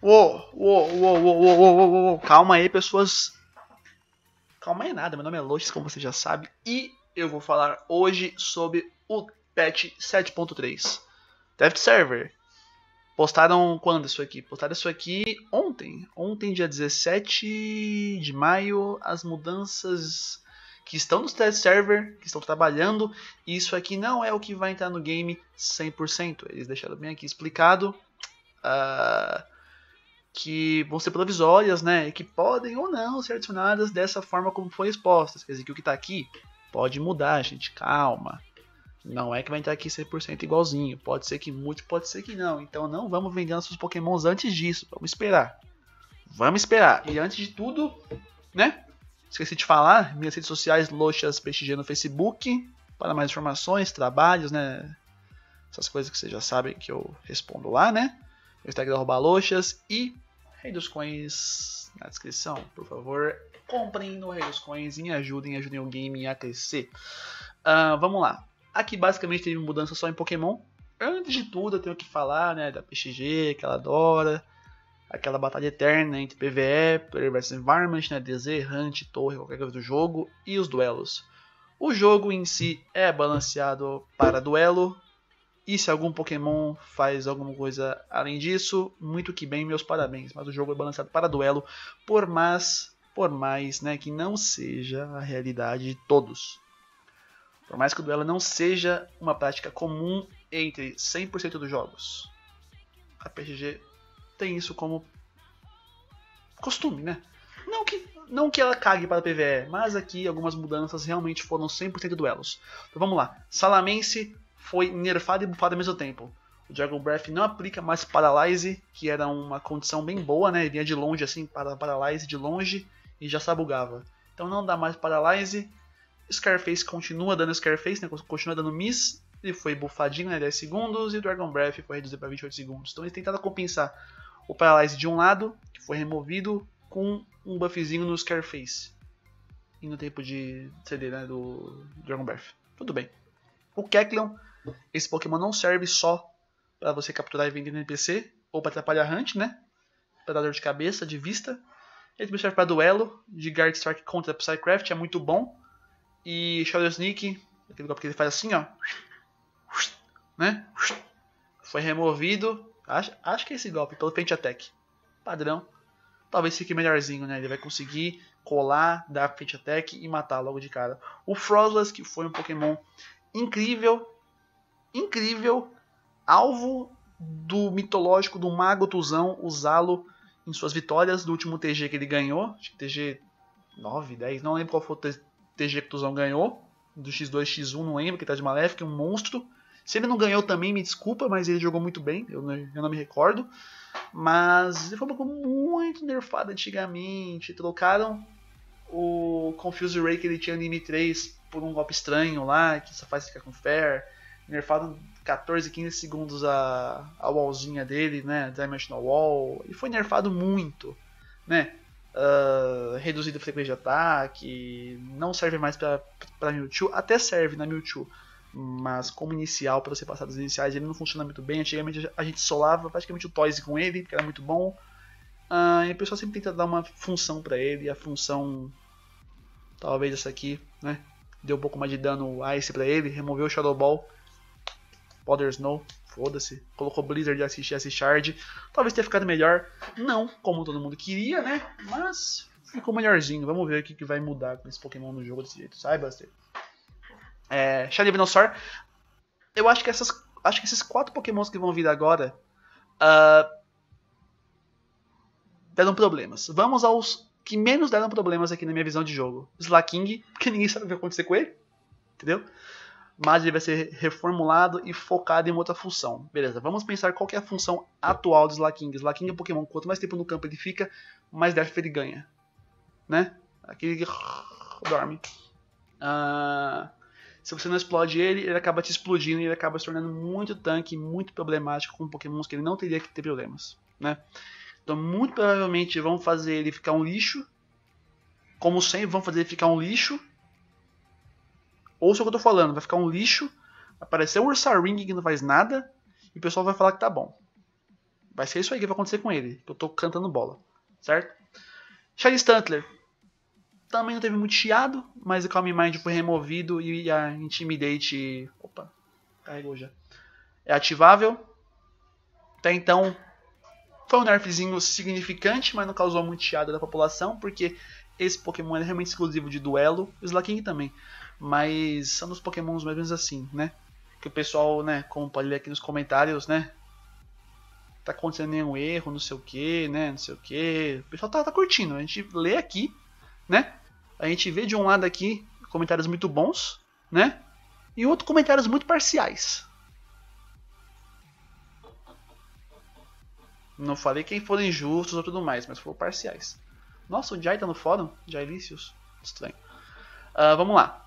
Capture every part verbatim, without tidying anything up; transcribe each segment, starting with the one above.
Uou, uou, uou, uou, uou, uou, uou. Calma aí, pessoas. Calma aí nada, meu nome é Loches, como você já sabe. E eu vou falar hoje sobre o patch sete ponto três. Theft Server. Postaram quando isso aqui? Postaram isso aqui ontem. Ontem, dia dezessete de maio, as mudanças que estão no Theft Server, que estão trabalhando. E isso aqui não é o que vai entrar no game cem por cento. Eles deixaram bem aqui explicado. Uh, que vão ser provisórias, né? E que podem ou não ser adicionadas dessa forma como foi expostas. Quer dizer, que o que está aqui pode mudar, gente. Calma. Não é que vai entrar aqui cem por cento igualzinho. Pode ser que mude, pode ser que não. Então não vamos vender nossos pokémons antes disso. Vamos esperar. Vamos esperar. E antes de tudo, né? Esqueci de falar, minhas redes sociais, Lochas P X G no Facebook. Para mais informações, trabalhos, né? Essas coisas que vocês já sabem que eu respondo lá, né? O Instagram arroba Lochas e Rei dos Coins na descrição. Por favor, comprem no Rei dos Coins e me ajudem, ajudem o game a crescer. Uh, vamos lá. Aqui basicamente teve mudança só em Pokémon. Antes de tudo eu tenho que falar, né, da P X G, que ela adora. Aquela batalha eterna entre P V E, Player versus Environment, né, D Z, Hunt, Torre, qualquer coisa do jogo. E os duelos. O jogo em si é balanceado para duelo. E se algum Pokémon faz alguma coisa além disso, muito que bem, meus parabéns. Mas o jogo é balanceado para duelo, por mais, por mais né, que não seja a realidade de todos. Por mais que o duelo não seja uma prática comum entre cem por cento dos jogos. A P X G tem isso como costume, né? Não que, não que ela cague para a P V E, mas aqui algumas mudanças realmente foram cem por cento duelos. Então vamos lá. Salamence foi nerfado e buffado ao mesmo tempo. O Dragon Breath não aplica mais Paralyze, que era uma condição bem boa, né? Ele vinha de longe assim, para Paralyze de longe e já sabugava. Então não dá mais Paralyze. Scarface continua dando Scarface, né? Continua dando Miss. Ele foi buffadinho, né? dez segundos. E o Dragon Breath foi reduzido para vinte e oito segundos. Então eles tentaram compensar o Paralyze de um lado, que foi removido, com um buffzinho no Scarface. E no tempo de C D, né? Do Dragon Breath. Tudo bem. O Kecleon, esse Pokémon não serve só para você capturar e vender no N P C, ou para atrapalhar Hunt, né? Para dar dor de cabeça, de vista. Ele também serve para duelo, de Guard Strike contra Psycraft, é muito bom. E Shadow Sneak, aquele golpe que ele faz assim, ó. Né? Foi removido. Acho, acho que é esse golpe, pelo Feint Attack. Padrão. Talvez fique melhorzinho, né? Ele vai conseguir colar, dar Feint Attack e matar logo de cara. O Frozlass, que foi um Pokémon incrível, incrível, alvo do mitológico do Mago Tuzão, usá-lo em suas vitórias do último T G que ele ganhou, acho que T G nove, dez, não lembro qual foi o T G que o Tuzão ganhou, do X dois, X um, não lembro, que tá de Maléfica, um monstro. Se ele não ganhou também, me desculpa, mas ele jogou muito bem, eu não, eu não me recordo. Mas ele foi um pouco muito nerfado antigamente, trocaram o Confuse Ray que ele tinha no M três por um golpe estranho lá, que só faz ficar com Fair. Nerfado quatorze, quinze segundos a, a wallzinha dele, né? Dimensional Wall. E foi nerfado muito, né? Uh, reduzido a frequência de ataque. Não serve mais para Mewtwo. Até serve na Mewtwo, mas como inicial, para você passar dos iniciais, ele não funciona muito bem. Antigamente a gente solava praticamente o Toys com ele, porque era muito bom. Uh, e o pessoal sempre tenta dar uma função para ele. A função, talvez essa aqui, né? Deu um pouco mais de dano Ice pra ele, removeu o Shadow Ball, Powder Snow, foda-se, colocou Blizzard de assistir Ice Shard, talvez tenha ficado melhor, não como todo mundo queria, né, mas ficou melhorzinho. Vamos ver o que, que vai mudar com esse Pokémon no jogo desse jeito, sai Buster. É, Shiny Venusaur, eu acho que, essas, acho que esses quatro Pokémons que vão vir agora uh, deram problemas. Vamos aos que menos deram problemas aqui na minha visão de jogo. Slaking, porque ninguém sabe o que vai acontecer com ele, entendeu? Mas ele vai ser reformulado e focado em outra função. Beleza, vamos pensar qual que é a função atual do Slaking. Slaking é um Pokémon, quanto mais tempo no campo ele fica, mais def ele ganha. Né? Aquele que dorme. Uh, se você não explode ele, ele acaba te explodindo e ele acaba se tornando muito tanque, muito problemático com Pokémons que ele não teria que ter problemas. Né? Então, muito provavelmente vão fazer ele ficar um lixo. Como sempre, vão fazer ele ficar um lixo. Ouça o que eu tô falando, vai ficar um lixo. Aparecer um Ursaring que não faz nada. E o pessoal vai falar que tá bom. Vai ser isso aí que vai acontecer com ele. Que eu tô cantando bola. Certo? Shiny Stuntler. Também não teve muito chiado, mas o Calm Mind foi removido e a Intimidate... Opa, carregou já. É ativável. Até então, foi um nerfzinho significante, mas não causou muito chiado da população, porque esse Pokémon é realmente exclusivo de duelo. O Slaking também. Mas são dos Pokémons mais ou menos assim, né? Que o pessoal, né, como pode ler aqui nos comentários, né? Tá acontecendo nenhum erro, não sei o que, né? Não sei o que. O pessoal tá, tá curtindo. A gente lê aqui, né? A gente vê de um lado aqui comentários muito bons, né? E outro comentários muito parciais. Não falei quem foram injustos ou tudo mais, mas foram parciais. Nossa, o Jai tá no fórum? Jailicious? Estranho. Uh, vamos lá.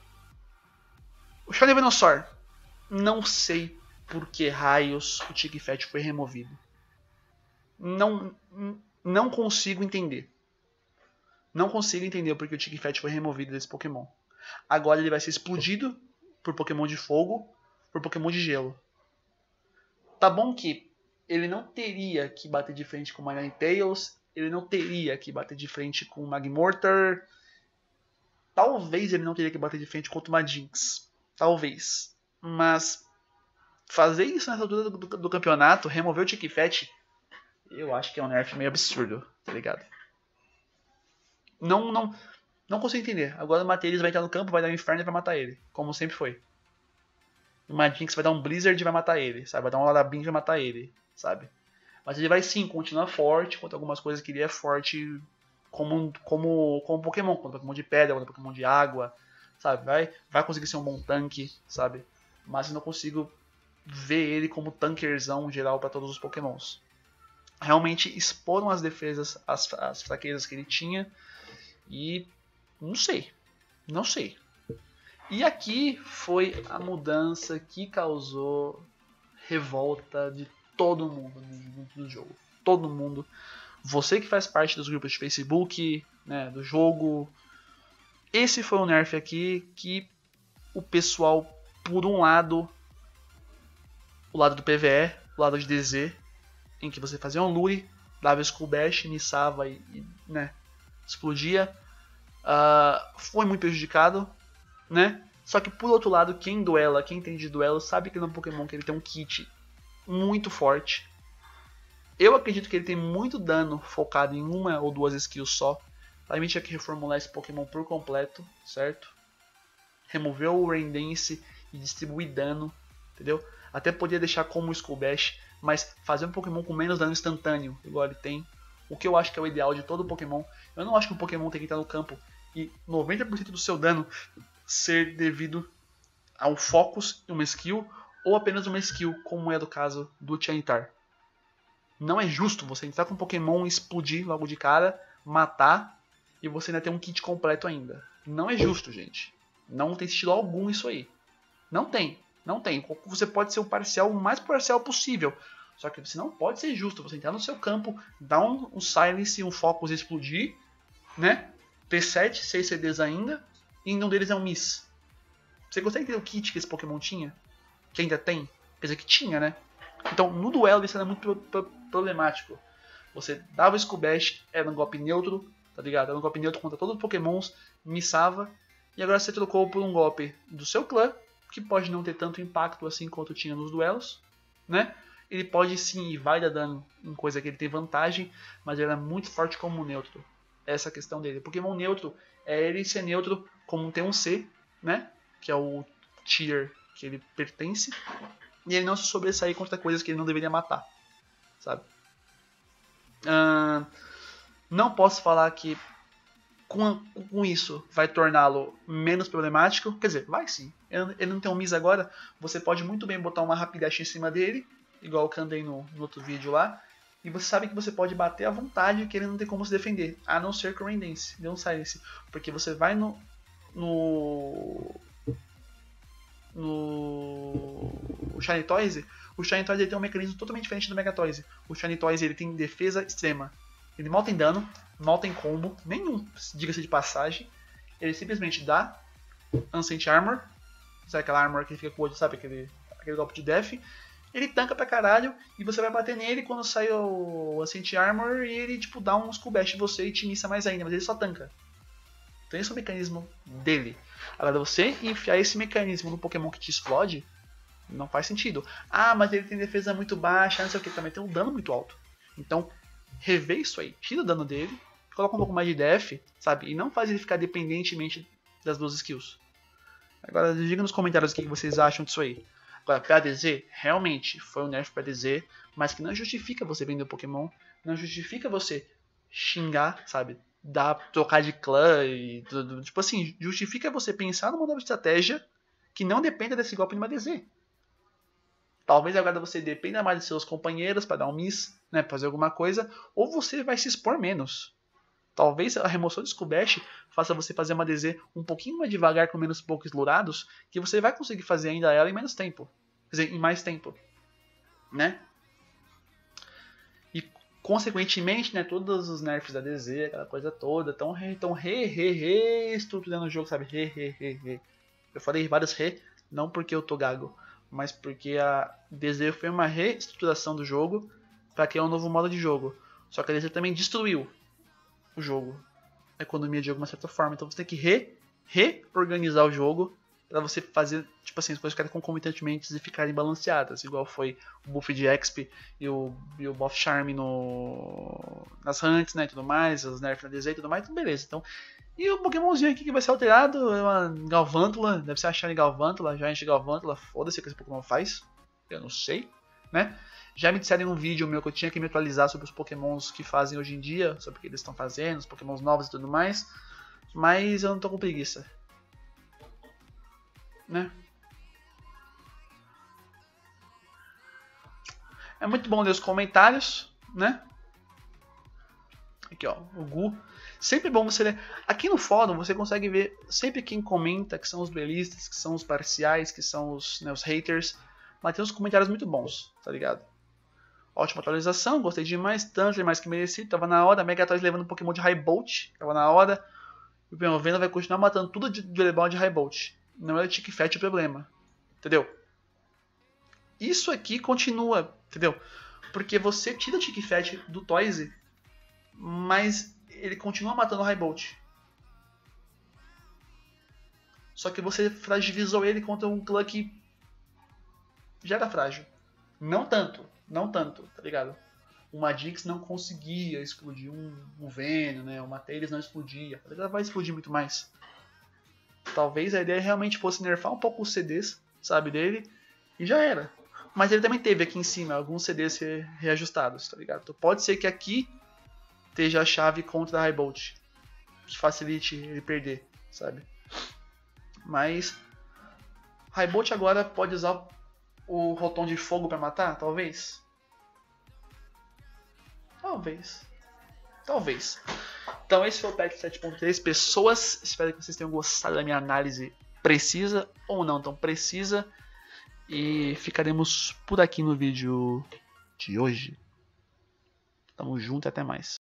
O Shiny Venusaur. Não sei por que raios o Tic-Fat foi removido. Não, não consigo entender. Não consigo entender porque o Tic-Fat foi removido desse Pokémon. Agora ele vai ser explodido por Pokémon de fogo, por Pokémon de gelo. Tá bom que ele não teria que bater de frente com o Ninetales, ele não teria que bater de frente com o Magmortar. Talvez ele não teria que bater de frente contra o Majinx. Talvez. Mas fazer isso nessa altura do, do, do campeonato, remover o Tic-Fat, eu acho que é um nerf meio absurdo, tá ligado? Não, não, não consigo entender. Agora o Materis vai entrar no campo, vai dar um inferno e vai matar ele, como sempre foi. O Majinx vai dar um Blizzard e vai matar ele, sabe? Vai dar um Larabin e vai matar ele, sabe? Mas ele vai sim continuar forte contra algumas coisas que ele é forte como, como, como Pokémon, contra Pokémon de pedra, contra Pokémon de água, sabe? Vai, vai conseguir ser um bom tanque, sabe? Mas eu não consigo ver ele como tankerzão geral para todos os Pokémons. Realmente exporam as defesas, as, as fraquezas que ele tinha. E não sei, não sei. E aqui foi a mudança que causou revolta de todo mundo no, no jogo. Todo mundo. Você que faz parte dos grupos de Facebook, né, do jogo. Esse foi um nerf aqui que o pessoal, por um lado, o lado do P V E, o lado de D Z, em que você fazia um lure, dava Skull Bash, iniciava e, e né, explodia, uh, foi muito prejudicado, né? Só que por outro lado, quem duela, quem entende de duelo, sabe que no Pokémon que ele tem um kit muito forte. Eu acredito que ele tem muito dano focado em uma ou duas skills só. A gente tinha que reformular esse Pokémon por completo, certo? Remover o Rain Dance e distribuir dano, entendeu? Até podia deixar como o Skull Bash, mas fazer um Pokémon com menos dano instantâneo, igual ele tem. O que eu acho que é o ideal de todo Pokémon. Eu não acho que um Pokémon tem que estar no campo e noventa por cento do seu dano ser devido a um Focus e uma skill, ou apenas uma skill, como é do caso do Chanitar. Não é justo você entrar com um Pokémon e explodir logo de cara, matar, e você ainda ter um kit completo ainda. Não é justo, gente. Não tem estilo algum isso aí. Não tem. Não tem. Você pode ser o parcial, o mais parcial possível. Só que você não pode ser justo. Você entrar no seu campo, dar um, um Silence e um Focus e explodir, né? Ter sete, seis C Ds ainda, e um deles é um Miss. Você consegue ter o kit que esse Pokémon tinha? Que ainda tem? Quer dizer que tinha, né? Então, no duelo isso era muito pro, pro, problemático. Você dava o Skull Bash, era um golpe neutro, tá ligado? Era um golpe neutro contra todos os Pokémons, missava, e agora você trocou por um golpe do seu clã, que pode não ter tanto impacto assim quanto tinha nos duelos, né? Ele pode sim e vai dar dano em coisa que ele tem vantagem, mas ele é muito forte como neutro. Essa é a questão dele. Pokémon neutro é ele ser neutro como um T um C, né? Que é o tier que ele pertence, e ele não se sobressair contra coisas que ele não deveria matar, sabe? Uh, não posso falar que com, com isso vai torná-lo menos problemático. Quer dizer, vai sim. Ele, ele não tem um Miss agora. Você pode muito bem botar uma Rapidash em cima dele, igual eu cantei no, no outro vídeo lá, e você sabe que você pode bater à vontade que ele não tem como se defender, a não ser com o Rain Dance, dê um Silence, porque você vai no no no o Shiny Toys, o Shiny Toys ele tem um mecanismo totalmente diferente do Mega Toys. O Shiny Toys ele tem defesa extrema, ele mal tem dano, mal tem combo, nenhum, diga-se de passagem. Ele simplesmente dá Ancient Armor, sabe aquela armor que fica com o olho, sabe aquele, aquele golpe de def, ele tanca pra caralho e você vai bater nele quando sai o Ancient Armor e ele tipo dá um Skull Bash em você e te missa mais ainda, mas ele só tanca. Então esse é o mecanismo dele. Agora você enfiar esse mecanismo no Pokémon que te explode, não faz sentido. Ah, mas ele tem defesa muito baixa, não sei o que, também tem um dano muito alto. Então, revê isso aí, tira o dano dele, coloca um pouco mais de def, sabe? E não faz ele ficar dependentemente das duas skills. Agora, diga nos comentários o que vocês acham disso aí. Agora, P A D Z, realmente foi um nerf P A D Z, mas que não justifica você vender o Pokémon, não justifica você xingar, sabe? Dar, trocar de clã e tudo. Tipo assim, justifica você pensar numa nova estratégia que não dependa desse golpe de uma D Z. Talvez agora você dependa mais de seus companheiros para dar um miss, né, pra fazer alguma coisa, ou você vai se expor menos. Talvez a remoção de Skull Bash faça você fazer uma D Z um pouquinho mais devagar, com menos poucos lurados, que você vai conseguir fazer ainda ela em menos tempo. Quer dizer, em mais tempo. Né? E, consequentemente, né, todos os nerfs da D Z, aquela coisa toda, estão re, tão re, re, reestruturando o jogo, sabe? Re, re, re, re. Eu falei vários re, não porque eu tô gago, mas porque a D Z foi uma reestruturação do jogo para criar um novo modo de jogo. Só que a D Z também destruiu o jogo, a economia de jogo de uma certa forma. Então você tem que re, reorganizar o jogo para você fazer, tipo assim, as coisas ficarem concomitantemente e ficarem balanceadas, igual foi o buff de X P e o, e o buff Charm no, nas hunts, né, e tudo mais, os nerfs na D Z e tudo mais, tudo beleza. Então, e o Pokémonzinho aqui que vai ser alterado é uma Galvantula, deve ser a Shiny Galvantula, Giant Galvantula, foda-se o que esse Pokémon faz, eu não sei, né? Já me disseram em um vídeo meu que eu tinha que me atualizar sobre os Pokémons que fazem hoje em dia, sobre o que eles estão fazendo, os Pokémons novos e tudo mais, mas eu não tô com preguiça, né? É muito bom ler os comentários, né? Aqui ó, o Gu. Sempre bom você ler. Aqui no fórum você consegue ver sempre quem comenta, que são os duelistas, que são os parciais, que são os, né, os haters. Mas tem uns comentários muito bons, tá ligado? Ótima atualização, gostei demais, tanto mais que merecido. Tava na hora, Megatoys levando um Pokémon de High Bolt. Tava na hora. E o Venom vai continuar matando tudo de Dueleball de High Bolt. Não é o Tick Fat o problema. Entendeu? Isso aqui continua, entendeu? Porque você tira o Tick Fat do Toysy, mas ele continua matando o High Bolt. Só que você fragilizou ele contra um clã que já era frágil. Não tanto, não tanto, tá ligado? Uma Jinx não conseguia explodir um, um Venom, né? Uma Tails não explodia. Ela vai explodir muito mais. Talvez a ideia realmente fosse nerfar um pouco os C Ds, sabe, dele, e já era. Mas ele também teve aqui em cima alguns C Ds reajustados, tá ligado? Então pode ser que aqui esteja a chave contra a High Bolt, que facilite ele perder, sabe? Mas High Bolt agora pode usar o Rotom de fogo pra matar, talvez? Talvez. Talvez. Então esse foi o patch sete ponto três, pessoas. Espero que vocês tenham gostado da minha análise precisa ou não tão precisa. E ficaremos por aqui no vídeo de hoje. Tamo junto e até mais.